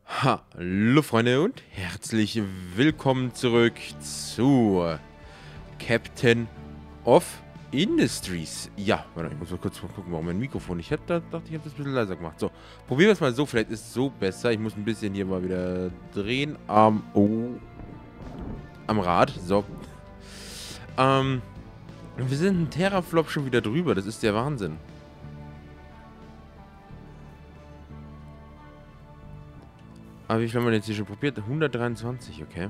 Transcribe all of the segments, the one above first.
Hallo Freunde und herzlich willkommen zurück zu Captain of Industries. Ja, warte, ich muss mal kurz gucken, warum mein Mikrofon nicht hat. Da dachte ich, habe das ein bisschen leiser gemacht. So, probieren wir es mal so. Vielleicht ist es so besser. Ich muss ein bisschen hier mal wieder drehen. Am Rad. So. Wir sind ein Teraflop schon wieder drüber. Das ist der Wahnsinn. Aber wie viel haben wir jetzt hier schon probiert? 123, okay.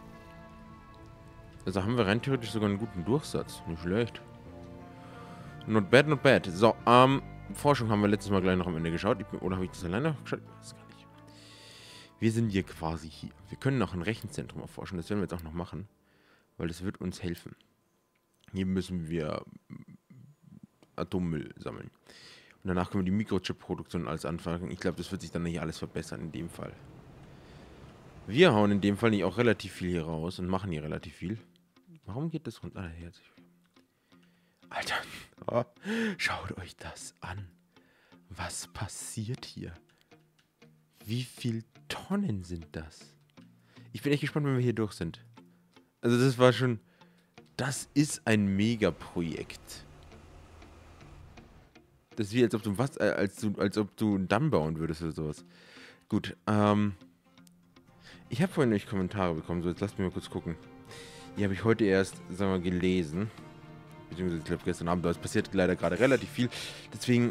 Also haben wir rein theoretisch sogar einen guten Durchsatz. Nicht schlecht. Not bad, not bad. So, Forschung haben wir letztes Mal gleich noch am Ende geschaut. Oder habe ich das alleine noch geschaut? Ich weiß gar nicht. Wir sind hier quasi hier. Wir können noch ein Rechenzentrum erforschen. Das werden wir jetzt auch noch machen. Weil das wird uns helfen. Hier müssen wir Atommüll sammeln. Und danach können wir die Mikrochip-Produktion alles anfangen. Ich glaube, das wird sich dann nicht alles verbessern in dem Fall. Wir hauen in dem Fall nicht auch relativ viel hier raus und machen hier relativ viel. Warum geht das runter? Alter, oh, schaut euch das an. Was passiert hier? Wie viel Tonnen sind das? Ich bin echt gespannt, wenn wir hier durch sind. Also das war schon... Das ist ein Megaprojekt. Das ist wie, als ob du was... als ob du einen Damm bauen würdest oder sowas. Gut, ich habe vorhin euch Kommentare bekommen, so jetzt lasst mich mal kurz gucken. Die habe ich heute erst, sagen wir, gelesen. Beziehungsweise, ich glaube, gestern Abend, aber es passiert leider gerade relativ viel. Deswegen,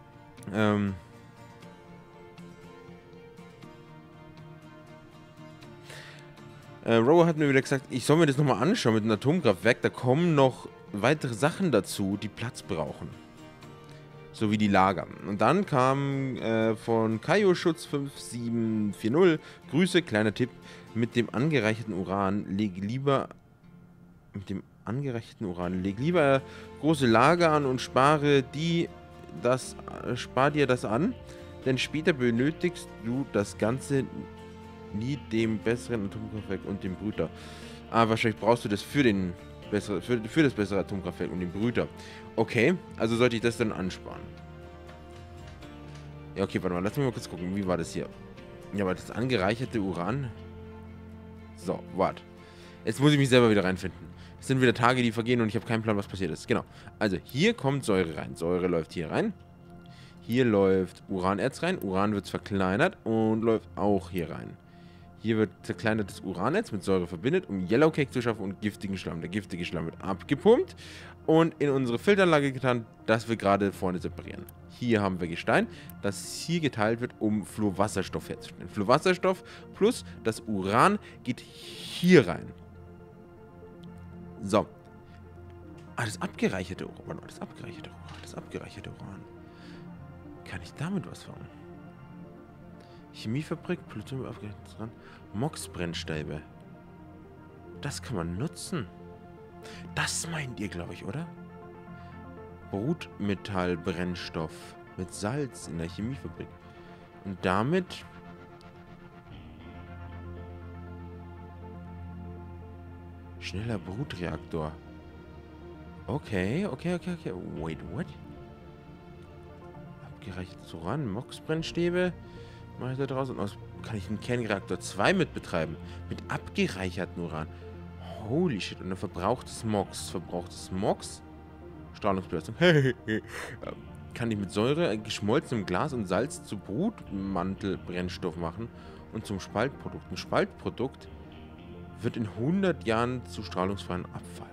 Rower hat mir wieder gesagt, ich soll mir das nochmal anschauen mit dem Atomkraftwerk. Da kommen noch weitere Sachen dazu, die Platz brauchen. So wie die Lager. Und dann kam von Kaioschutz 5740, Grüße, kleiner Tipp, mit dem angereicherten Uran, leg lieber große Lager an und spar dir das an, denn später benötigst du das Ganze nie dem besseren Atomkraftwerk und dem Brüter. Wahrscheinlich brauchst du das für das bessere Atomkraftwerk und den Brüter. Okay, also sollte ich das dann ansparen. Ja, okay, warte mal, lass mich mal kurz gucken, wie war das hier? Ja, aber das angereicherte Uran... So, warte. Jetzt muss ich mich selber wieder reinfinden. Es sind wieder Tage, die vergehen und ich habe keinen Plan, was passiert ist. Genau. Also, hier kommt Säure rein. Säure läuft hier rein. Hier läuft Uranerz rein. Uran wird verkleinert und läuft auch hier rein. Hier wird zerkleinertes Uranerz mit Säure verbindet, um Yellowcake zu schaffen und giftigen Schlamm. Der giftige Schlamm wird abgepumpt und in unsere Filteranlage getan, das wir gerade vorne separieren. Hier haben wir Gestein, das hier geteilt wird, um Fluorwasserstoff herzustellen. Fluorwasserstoff plus das Uran geht hier rein. So. Das abgereicherte Uran. Das abgereicherte Uran. Kann ich damit was fangen? Chemiefabrik, Plutonium aufgerechnet dran. MOX-Brennstäbe. Das kann man nutzen. Das meint ihr, glaube ich, oder? Brutmetallbrennstoff mit Salz in der Chemiefabrik. Und damit... Schneller Brutreaktor. Okay. Wait, what? Abgereichtes Uran, MOX-Brennstäbe. Mache ich da draußen aus. Kann ich einen Kernreaktor 2 mit betreiben? Mit abgereicherten Uran. Holy shit. Und dann verbrauchtes MOX. Strahlungsbelastung. Kann ich mit Säure, geschmolzenem Glas und Salz zu Brutmantelbrennstoff machen und zum Spaltprodukt. Ein Spaltprodukt wird in 100 Jahren zu strahlungsfreien Abfall.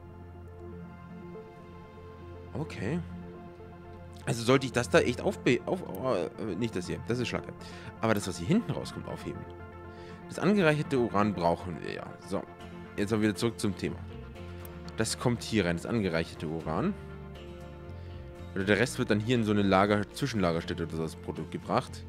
Okay. Also sollte ich das da echt nicht das hier, das ist Schlacke. Aber das, was hier hinten rauskommt, aufheben. Das angereicherte Uran brauchen wir ja. So, jetzt aber wieder zurück zum Thema. Das kommt hier rein, das angereicherte Uran. Oder der Rest wird dann hier in so eine Zwischenlagerstätte oder so das Produkt gebracht.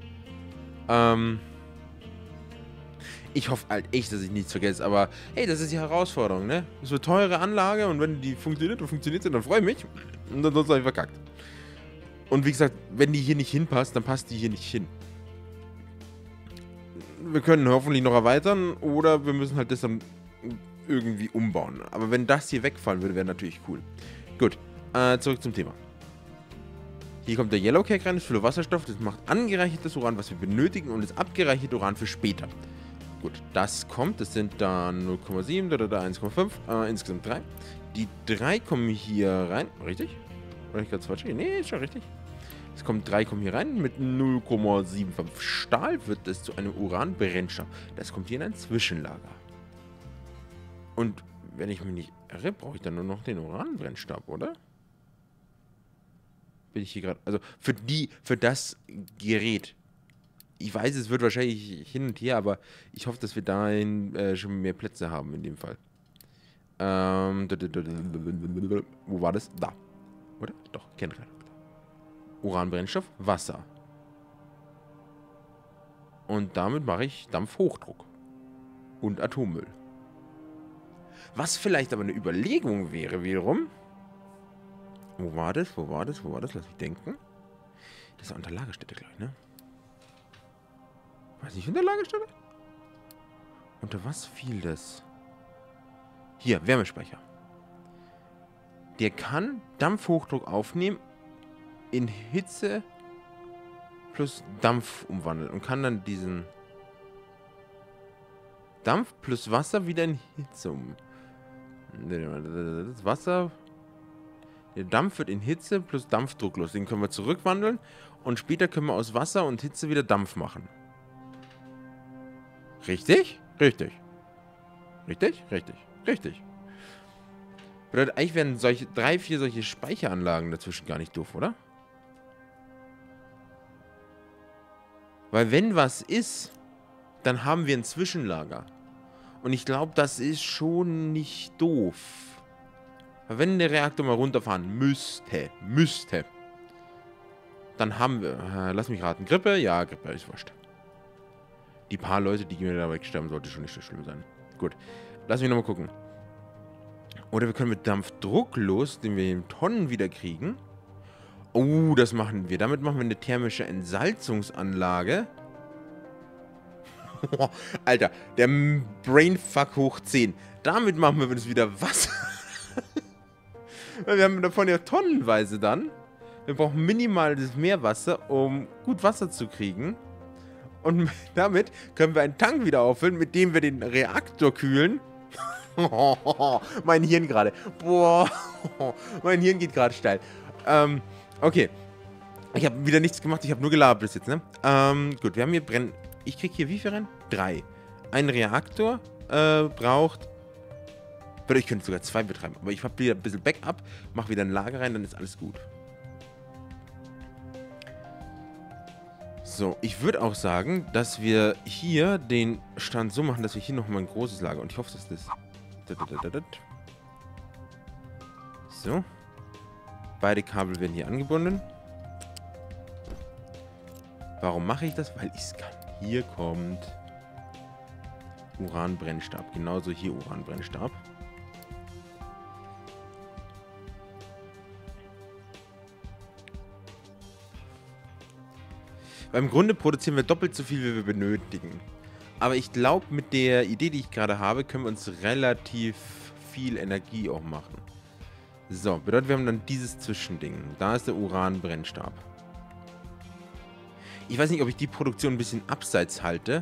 Ich hoffe halt echt, dass ich nichts vergesse, aber hey, das ist die Herausforderung, ne? Das wird eine teure Anlage und wenn die funktioniert, dann freue ich mich. Und dann sonst habe ich verkackt. Und wie gesagt, wenn die hier nicht hinpasst, dann passt die hier nicht hin. Wir können hoffentlich noch erweitern oder wir müssen halt das dann irgendwie umbauen. Aber wenn das hier wegfallen würde, wäre natürlich cool. Gut, zurück zum Thema. Hier kommt der Yellowcake rein, das ist für Wasserstoff. Das macht angereichertes Uran, was wir benötigen. Und das abgereicherte Uran für später. Gut, das kommt. Das sind dann 0,7, 1,5. Insgesamt 3. Die 3 kommen hier rein. Richtig? Oder ich gerade falsch? Nee, ist schon richtig. Es kommen 3 kommen hier rein. Mit 0,75 Stahl wird es zu einem Uranbrennstoff. Das kommt hier in ein Zwischenlager. Und wenn ich mich nicht irre, brauche ich dann nur noch den Uranbrennstab, oder? Bin ich hier gerade. Also für das Gerät. Ich weiß, es wird wahrscheinlich hin und her, aber ich hoffe, dass wir dahin schon mehr Plätze haben in dem Fall. Wo war das? Da. Oder? Doch, Kennreiter. Uranbrennstoff, Wasser. Und damit mache ich Dampfhochdruck. Und Atommüll. Was vielleicht aber eine Überlegung wäre wiederum. Wo war das? Wo war das? Wo war das? Lass mich denken. Das ist unter Lagerstätte gleich, ne? Weiß nicht, unter Lagerstätte? Unter was fiel das? Hier, Wärmespeicher. Der kann Dampfhochdruck aufnehmen, in Hitze plus Dampf umwandeln und kann dann diesen Dampf plus Wasser wieder in Hitze das Wasser. Der Dampf wird in Hitze plus Dampfdruck los. Den können wir zurückwandeln und später können wir aus Wasser und Hitze wieder Dampf machen. Richtig? Richtig. Richtig? Richtig. Richtig. Bedeutet, eigentlich wären solche 3, 4 solche Speicheranlagen dazwischen gar nicht doof, oder? Weil wenn was ist, dann haben wir ein Zwischenlager. Und ich glaube, das ist schon nicht doof. Weil wenn der Reaktor mal runterfahren müsste, dann haben wir, lass mich raten, Grippe? Ja, Grippe ist wurscht. Die paar Leute, die mir dabei sterben, sollte schon nicht so schlimm sein. Gut, lass mich nochmal gucken. Oder wir können mit Dampfdrucklos, den wir in Tonnen wieder kriegen. Oh, das machen wir. Damit machen wir eine thermische Entsalzungsanlage. Alter, der Brainfuck hoch 10. Damit machen wir wieder Wasser. Wir haben davon ja tonnenweise dann. Wir brauchen minimal das Meerwasser, um gut Wasser zu kriegen. Und damit können wir einen Tank wieder auffüllen, mit dem wir den Reaktor kühlen. Mein Hirn gerade. Boah, mein Hirn geht gerade steil. Okay. Ich habe wieder nichts gemacht, ich habe nur gelabert bis jetzt, ne? Gut, wir haben hier Brennen. Ich krieg hier wie viel rein? 3. Ein Reaktor braucht. Oder ich könnte sogar 2 betreiben. Aber ich habe wieder ein bisschen Backup, mache wieder ein Lager rein, dann ist alles gut. So, ich würde auch sagen, dass wir hier den Stand so machen, dass wir hier nochmal ein großes Lager. Und ich hoffe, dass das. So. Beide Kabel werden hier angebunden. Warum mache ich das? Weil ich es kann. Hier kommt Uranbrennstab. Genauso hier Uranbrennstab. Weil im Grunde produzieren wir doppelt so viel, wie wir benötigen. Aber ich glaube, mit der Idee, die ich gerade habe, können wir uns relativ viel Energie auch machen. So, bedeutet, wir haben dann dieses Zwischending. Da ist der Uranbrennstab. Ich weiß nicht, ob ich die Produktion ein bisschen abseits halte.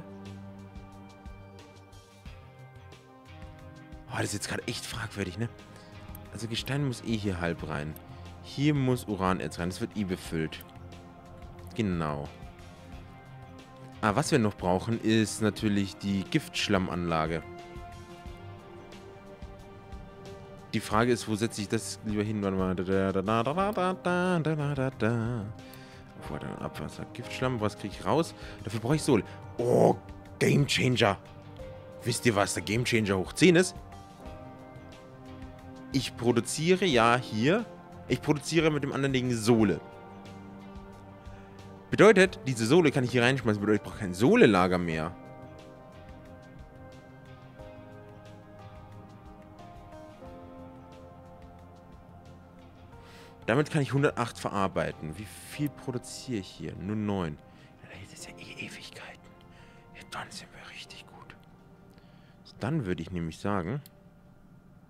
Oh, das ist jetzt gerade echt fragwürdig, ne? Also Gestein muss eh hier halb rein. Hier muss Uranerz rein. Das wird eh befüllt. Genau. Ah, was wir noch brauchen, ist natürlich die Giftschlammanlage. Die Frage ist, wo setze ich das lieber hin? Warte mal. Abwasser, Giftschlamm, was kriege ich raus? Dafür brauche ich Sol. Oh, Gamechanger. Wisst ihr, was der Gamechanger hoch 10 ist? Ich produziere, ja, hier. Ich produziere mit dem anderen Ding Sohle. Bedeutet, diese Sohle kann ich hier reinschmeißen. Bedeutet, ich brauche kein Sohlelager mehr. Damit kann ich 108 verarbeiten. Wie viel produziere ich hier? Nur 9. Ja, das ist ja eh Ewigkeiten. Ja, dann sind wir richtig gut. So, dann würde ich nämlich sagen,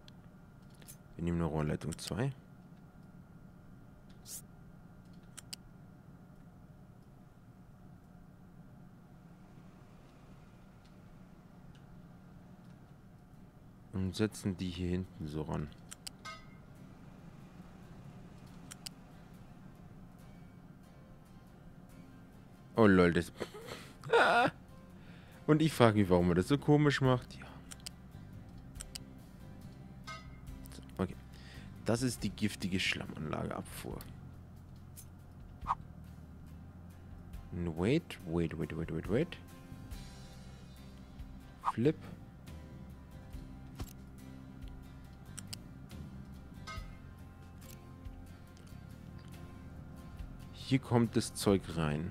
wir nehmen eine Rohrleitung 2. Und setzen die hier hinten so ran. Oh lol, das... Und ich frage mich, warum er das so komisch macht. Ja. So, okay. Das ist die giftige Schlammanlageabfuhr. Wait. Flip. Hier kommt das Zeug rein.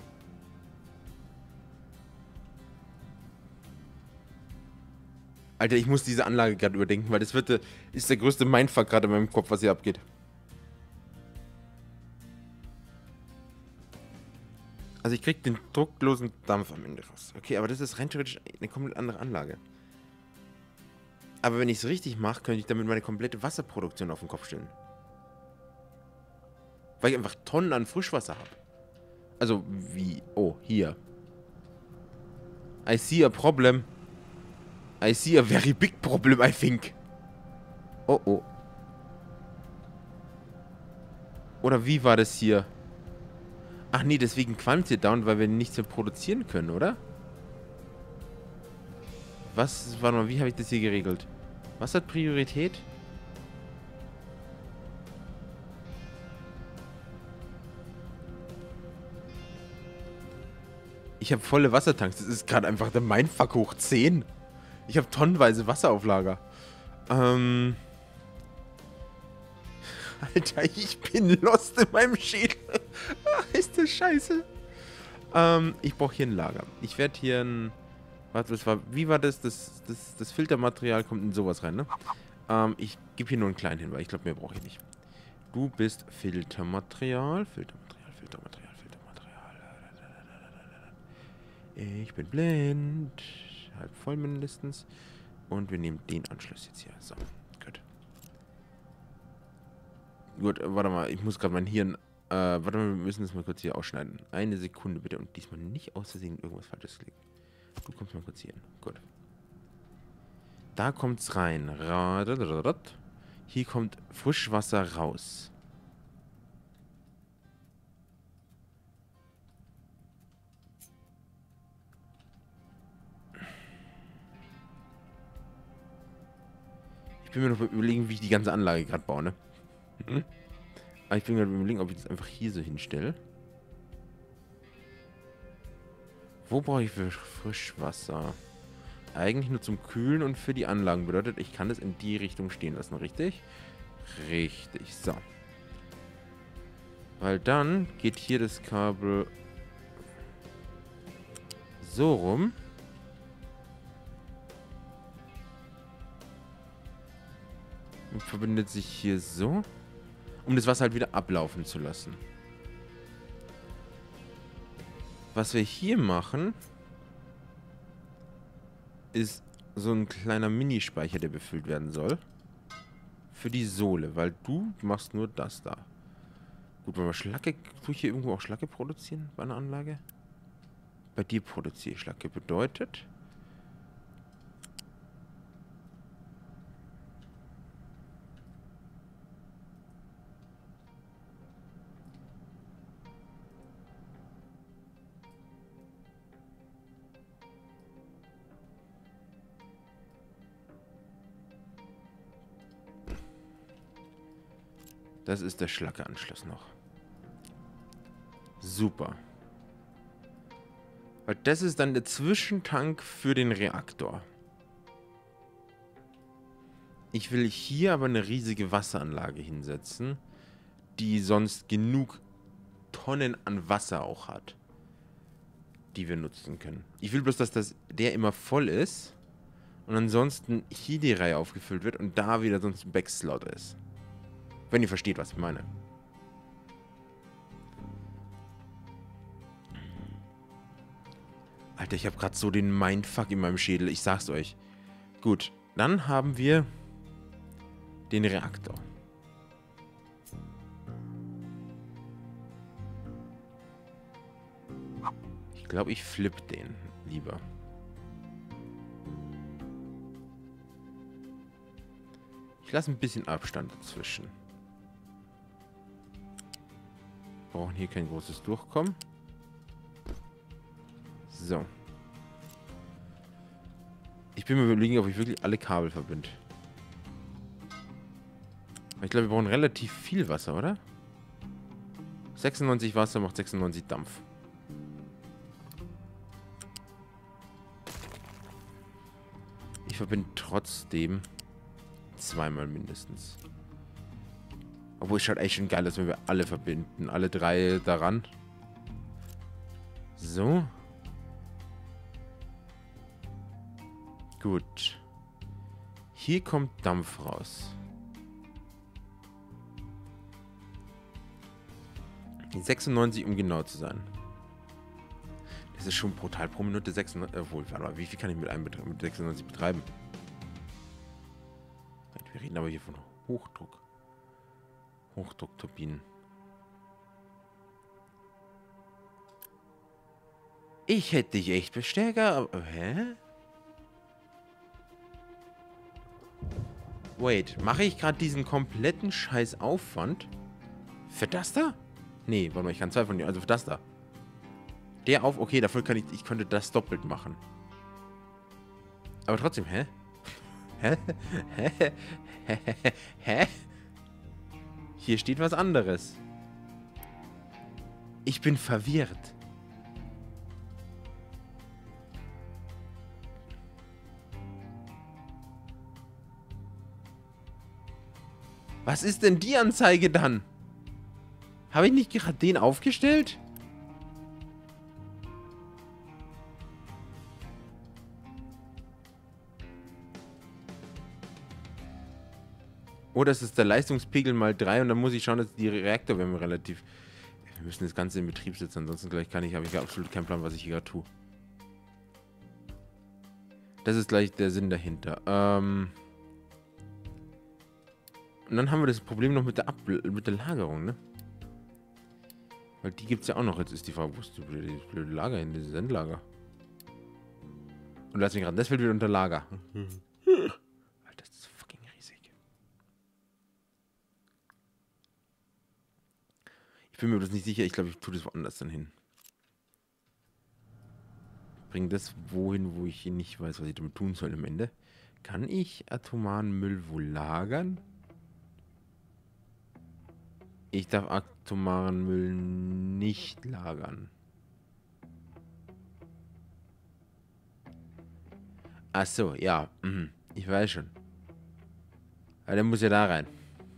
Alter, ich muss diese Anlage gerade überdenken, weil das ist der größte Mindfuck gerade in meinem Kopf, was hier abgeht. Also ich krieg den drucklosen Dampf am Ende raus. Okay, aber das ist rein theoretisch eine komplett andere Anlage. Aber wenn ich es richtig mache, könnte ich damit meine komplette Wasserproduktion auf den Kopf stellen. Weil ich einfach Tonnen an Frischwasser habe. Also wie... Oh, hier. I see a problem. I see a very big problem, I think. Oh, oh. Oder wie war das hier? Ach nee, deswegen qualmt hier down, weil wir nichts mehr produzieren können, oder? Was, warte mal, wie habe ich das hier geregelt? Was hat Priorität? Ich habe volle Wassertanks. Das ist gerade einfach der Mindfuck hoch 10. Ich habe tonnenweise Wasser auf Lager. Alter, ich bin lost in meinem Schädel. Ist das scheiße. Ich brauche hier ein Lager. Ich werde hier ein... Warte, wie war das? Das Filtermaterial kommt in sowas rein, ne? Ich gebe hier nur einen kleinen hin, weil ich glaube, mehr brauche ich nicht. Du bist Filtermaterial. Ich bin blind. Halb voll mindestens. Und wir nehmen den Anschluss jetzt hier. So, gut. Gut, warte mal. Ich muss gerade mein Hirn... warte mal, wir müssen das mal kurz hier ausschneiden. Eine Sekunde bitte. Und diesmal nicht aus Versehen irgendwas Falsches klicken. Du kommst mal kurz hier hin. Gut. Da kommt's rein. Hier kommt Frischwasser raus. Ich bin mir noch überlegen, wie ich die ganze Anlage gerade baue, ne? Aber ich bin gerade überlegen, ob ich das einfach hier so hinstelle. Wo brauche ich für Frischwasser? Eigentlich nur zum Kühlen und für die Anlagen. Bedeutet, ich kann das in die Richtung stehen lassen, richtig? Richtig, so. Weil dann geht hier das Kabel so rum. Und verbindet sich hier so. Um das Wasser halt wieder ablaufen zu lassen. Was wir hier machen, ist so ein kleiner Minispeicher, der befüllt werden soll. Für die Sohle, weil du machst nur das da. Gut, wenn wir Schlacke... Tue ich hier irgendwo auch Schlacke produzieren bei einer Anlage? Bei dir produziere ich Schlacke. Bedeutet... Das ist der Schlacke-Anschluss noch. Super. Weil das ist dann der Zwischentank für den Reaktor. Ich will hier aber eine riesige Wasseranlage hinsetzen, die sonst genug Tonnen an Wasser auch hat, die wir nutzen können. Ich will bloß, dass der immer voll ist und ansonsten hier die Reihe aufgefüllt wird und da wieder sonst ein Backslot ist. Wenn ihr versteht, was ich meine. Alter, ich habe gerade so den Mindfuck in meinem Schädel. Ich sag's euch. Gut, dann haben wir den Reaktor. Ich glaube, ich flippe den lieber. Ich lasse ein bisschen Abstand dazwischen. Wir brauchen hier kein großes Durchkommen. So. Ich bin mir überlegen, ob ich wirklich alle Kabel verbinde. Ich glaube, wir brauchen relativ viel Wasser, oder? 96 Wasser macht 96 Dampf. Ich verbinde trotzdem zweimal mindestens. Obwohl es schaut echt schon geil aus, wenn wir alle verbinden. Alle drei daran. So. Gut. Hier kommt Dampf raus. Die 96, um genau zu sein. Das ist schon brutal pro Minute 96. Obwohl, warte mal, wie viel kann ich mit 96 betreiben? Wir reden aber hier von Hochdruck. Hochdruckturbinen. Ich hätte dich echt bestärker, aber... Hä? Wait, mache ich gerade diesen kompletten Scheiß Aufwand? Für das da? Nee, warte mal, ich kann zwei von dir. Also für das da. Der auf... Okay, dafür kann ich könnte das doppelt machen. Aber trotzdem, hä? Hä? Hä? Hä? Hier steht was anderes. Ich bin verwirrt. Was ist denn die Anzeige dann? Habe ich nicht gerade den aufgestellt? Oder es ist der Leistungspegel mal 3 und dann muss ich schauen, dass die Reaktorwärme relativ... Wir müssen das Ganze in Betrieb setzen, ansonsten gleich habe ich absolut keinen Plan, was ich hier gerade tue. Das ist gleich der Sinn dahinter. Und dann haben wir das Problem noch mit der Lagerung, ne? Weil die gibt es ja auch noch. Jetzt ist die Frage, wo ist das blöde Lager hin? Das Endlager. Und lass mich gerade, das fällt wieder unter Lager. Alter, das ist fucking riesig. Ich bin mir das nicht sicher. Ich glaube, ich tue das woanders dann hin. Bring das wohin, wo ich nicht weiß, was ich damit tun soll am Ende. Kann ich atomaren Müll wohl lagern? Ich darf atomaren Müll nicht lagern. Ach so, ja. Ich weiß schon. Aber der muss ja da rein.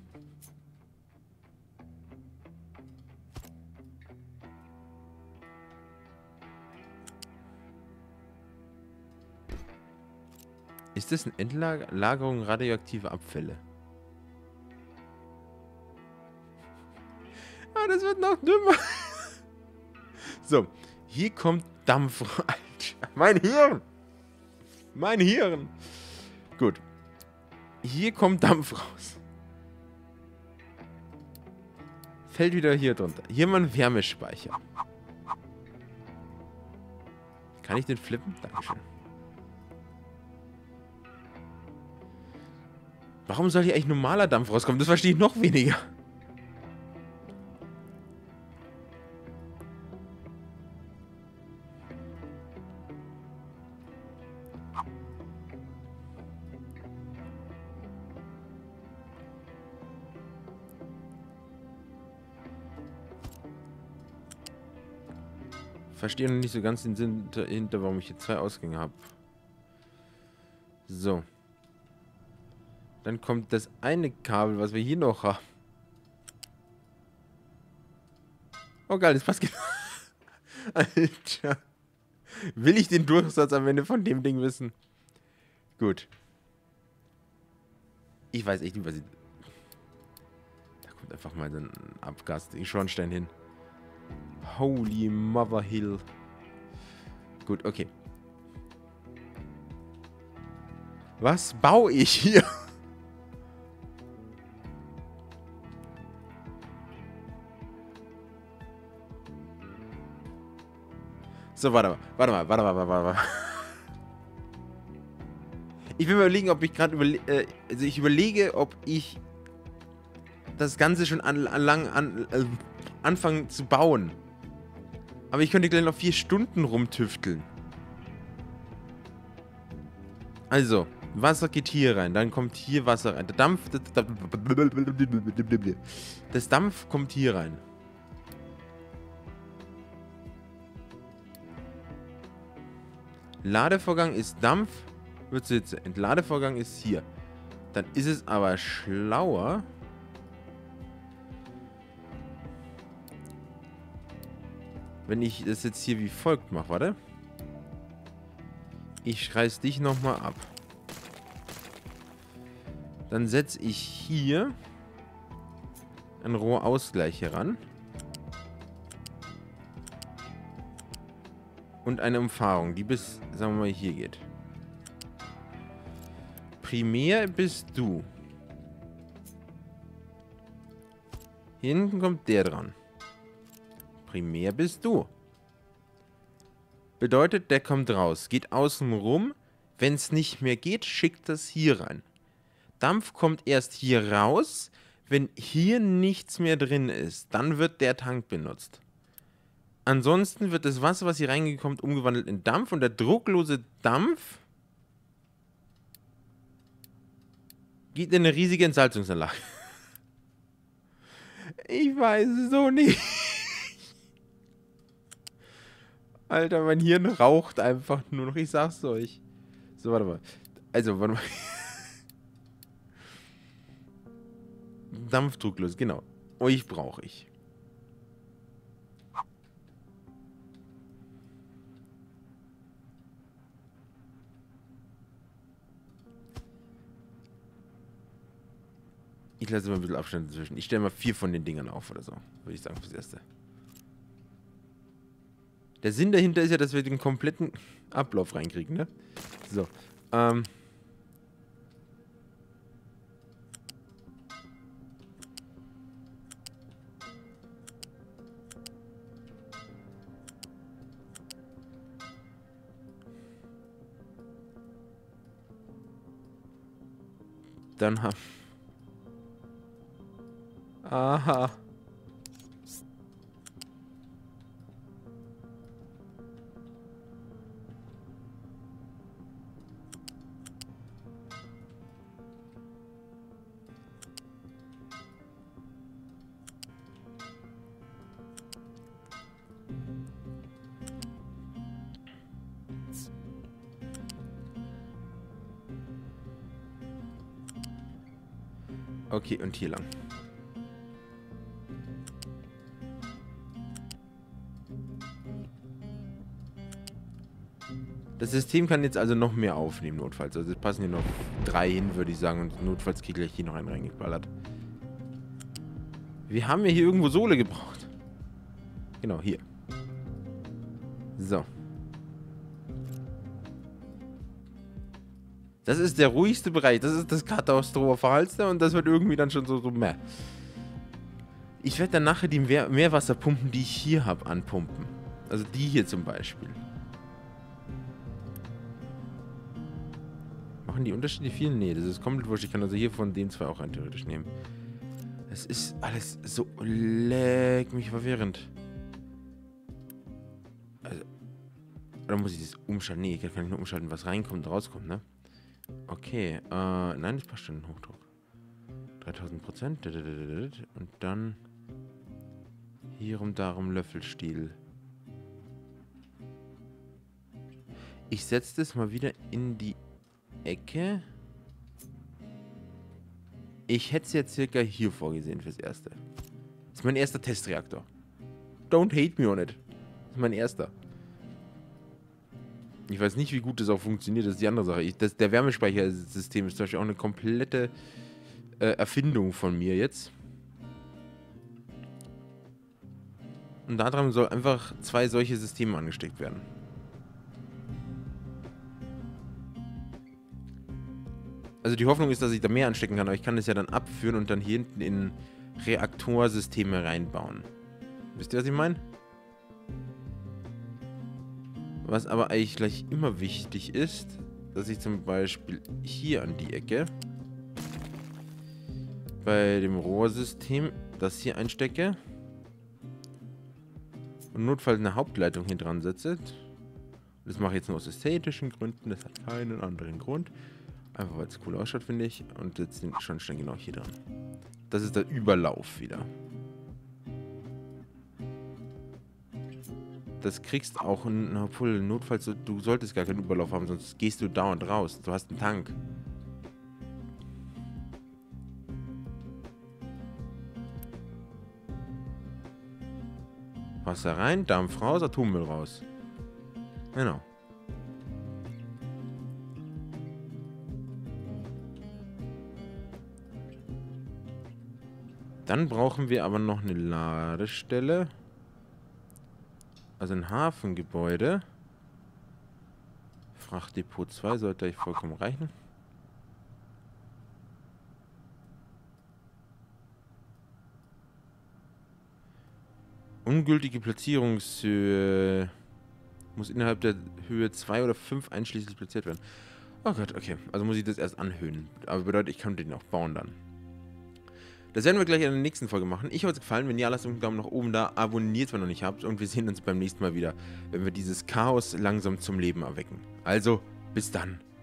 Ist das eine Endlagerung radioaktiver Abfälle? Ah, das wird noch dümmer. So, hier kommt Dampf. Alter, mein Hirn. Mein Hirn. Gut. Hier kommt Dampf raus. Fällt wieder hier drunter. Hier mal ein Wärmespeicher. Kann ich den flippen? Dankeschön. Warum soll hier eigentlich normaler Dampf rauskommen? Das verstehe ich noch weniger. Verstehe noch nicht so ganz den Sinn dahinter, warum ich hier zwei Ausgänge habe. So. Dann kommt das eine Kabel, was wir hier noch haben. Oh geil, das passt genau. Alter. Will ich den Durchsatz am Ende von dem Ding wissen? Gut. Ich weiß echt nicht, was ich... Da kommt einfach mal so ein Abgas-Schornstein hin. Holy Mother Hill. Gut, okay. Was baue ich hier? So, warte mal. Ich will mal überlegen, ob ich gerade also ich überlege, ob ich das Ganze schon anfangen zu bauen. Aber ich könnte gleich noch 4 Stunden rumtüfteln. Also, Wasser geht hier rein, dann kommt hier Wasser rein. Der Dampf, das Dampf kommt hier rein. Ladevorgang ist Dampf, wird Sitze. Entladevorgang ist hier. Dann ist es aber schlauer, wenn ich das jetzt hier wie folgt mache. Warte. Ich reiß dich nochmal ab. Dann setze ich hier einen Rohrausgleich heran. Und eine Umfahrung, die bis, sagen wir mal, hier geht. Primär bist du. Hier hinten kommt der dran. Primär bist du. Bedeutet, der kommt raus. Geht außen rum. Wenn es nicht mehr geht, schickt das hier rein. Dampf kommt erst hier raus. Wenn hier nichts mehr drin ist, dann wird der Tank benutzt. Ansonsten wird das Wasser, was hier reingekommen, umgewandelt in Dampf. Und der drucklose Dampf geht in eine riesige Entsalzungsanlage. Ich weiß es so nicht. Alter, mein Hirn raucht einfach nur noch. Ich sag's euch. So, warte mal. Also, warte mal. Dampfdrucklos, genau. Euch brauche ich. Ich lasse mal ein bisschen Abstand dazwischen. Ich stelle mal 4 von den Dingern auf oder so. Würde ich sagen, fürs Erste. Der Sinn dahinter ist ja, dass wir den kompletten Ablauf reinkriegen, ne? So. Dann haben... Aha. Okay, und hier lang. Das System kann jetzt also noch mehr aufnehmen, notfalls. Also es passen hier noch 3 hin, würde ich sagen. Und notfalls kriegt gleich hier noch einen reingeballert. Wir haben ja hier irgendwo Sohle gebraucht. Genau, hier. So. Das ist der ruhigste Bereich. Das ist das Katastrophalste und das wird irgendwie dann schon so mehr. Ich werde dann nachher die Meerwasserpumpen, die ich hier habe, anpumpen. Also die hier zum Beispiel. Machen die Unterschiede viel? Nee, das ist komplett wurscht. Ich kann also hier von den 2 auch rein theoretisch nehmen. Das ist alles so leck mich verwirrend. Also, oder muss ich das umschalten? Nee, ich kann nicht nur umschalten, was reinkommt und rauskommt, ne? Okay, nein, das passt schon in Hochdruck. 3000%. Und dann hierum, darum Löffelstiel. Ich setze das mal wieder in die Ecke. Ich hätte es jetzt circa hier vorgesehen fürs Erste. Das ist mein erster Testreaktor. Don't hate me on it. Das ist mein erster. Ich weiß nicht, wie gut das auch funktioniert, das ist die andere Sache. Der Wärmespeichersystem ist zum Beispiel auch eine komplette Erfindung von mir jetzt. Und daran soll einfach 2 solche Systeme angesteckt werden. Also die Hoffnung ist, dass ich da mehr anstecken kann, aber ich kann das ja dann abführen und dann hier hinten in Reaktorsysteme reinbauen. Wisst ihr, was ich meine? Was aber eigentlich gleich immer wichtig ist, dass ich zum Beispiel hier an die Ecke bei dem Rohrsystem das hier einstecke und notfalls eine Hauptleitung hier dran setze. Das mache ich jetzt nur aus ästhetischen Gründen, das hat keinen anderen Grund. Einfach weil es cool ausschaut, finde ich. Und jetzt den Schornstein genau hier dran. Das ist der Überlauf wieder. Das kriegst auch, obwohl notfalls, du solltest gar keinen Überlauf haben, sonst gehst du dauernd raus. Du hast einen Tank. Wasser rein, Dampf raus, Atommüll raus. Genau. Dann brauchen wir aber noch eine Ladestelle. Also ein Hafengebäude. Frachtdepot 2 sollte euch vollkommen reichen. Ungültige Platzierungshöhe muss innerhalb der Höhe 2 oder 5 einschließlich platziert werden. Oh Gott, okay. Also muss ich das erst anhöhen. Aber bedeutet, ich kann den auch bauen dann. Das werden wir gleich in der nächsten Folge machen. Ich hoffe, es hat gefallen. Wenn ja, lasst einen Daumen nach oben da. Abonniert, wenn ihr noch nicht habt. Und wir sehen uns beim nächsten Mal wieder, wenn wir dieses Chaos langsam zum Leben erwecken. Also, bis dann.